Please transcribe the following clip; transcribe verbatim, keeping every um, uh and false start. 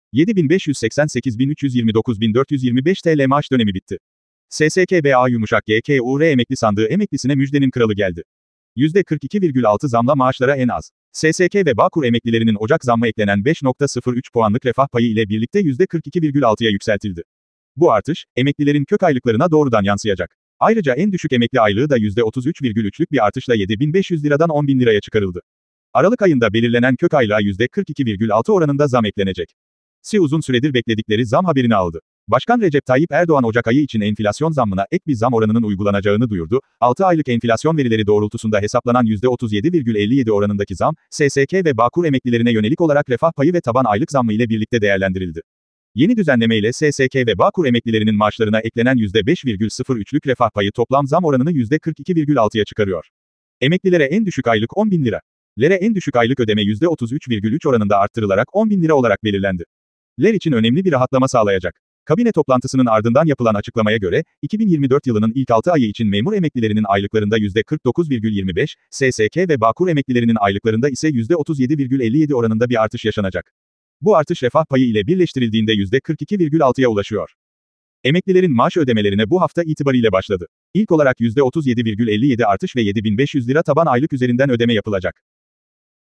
yedi bin beş yüz seksen sekiz bin üç yüz yirmi dokuz bin dört yüz yirmi beş T L maaş dönemi bitti. S S K B A yumuşak G K U R emekli sandığı emeklisine müjdenin kralı geldi. yüzde kırk iki virgül altı zamla maaşlara en az. S S K ve Bağkur emeklilerinin Ocak zammı eklenen beş virgül sıfır üç puanlık refah payı ile birlikte yüzde kırk iki virgül altıya yükseltildi. Bu artış, emeklilerin kök aylıklarına doğrudan yansıyacak. Ayrıca en düşük emekli aylığı da yüzde otuz üç virgül üçlük bir artışla yedi bin beş yüz liradan on bin liraya çıkarıldı. Aralık ayında belirlenen kök aylığa yüzde kırk iki virgül altı oranında zam eklenecek. S İ uzun süredir bekledikleri zam haberini aldı. Başkan Recep Tayyip Erdoğan Ocak ayı için enflasyon zammına ek bir zam oranının uygulanacağını duyurdu. altı aylık enflasyon verileri doğrultusunda hesaplanan yüzde otuz yedi virgül elli yedi oranındaki zam, S S K ve Bağkur emeklilerine yönelik olarak refah payı ve taban aylık zammı ile birlikte değerlendirildi. Yeni düzenleme ile S S K ve Bağkur emeklilerinin maaşlarına eklenen yüzde beş virgül sıfır üçlük refah payı toplam zam oranını yüzde kırk iki virgül altıya çıkarıyor. Emeklilere en düşük aylık on bin lira. Lere en düşük aylık ödeme yüzde otuz üç virgül üç oranında arttırılarak on bin lira olarak belirlendi. Ler için önemli bir rahatlama sağlayacak. Kabine toplantısının ardından yapılan açıklamaya göre, iki bin yirmi dört yılının ilk altı ayı için memur emeklilerinin aylıklarında yüzde kırk dokuz virgül yirmi beş, S S K ve Bağkur emeklilerinin aylıklarında ise yüzde otuz yedi virgül elli yedi oranında bir artış yaşanacak. Bu artış refah payı ile birleştirildiğinde yüzde kırk iki virgül altıya ulaşıyor. Emeklilerin maaş ödemelerine bu hafta itibariyle başladı. İlk olarak yüzde otuz yedi virgül elli yedi artış ve yedi bin beş yüz lira taban aylık üzerinden ödeme yapılacak.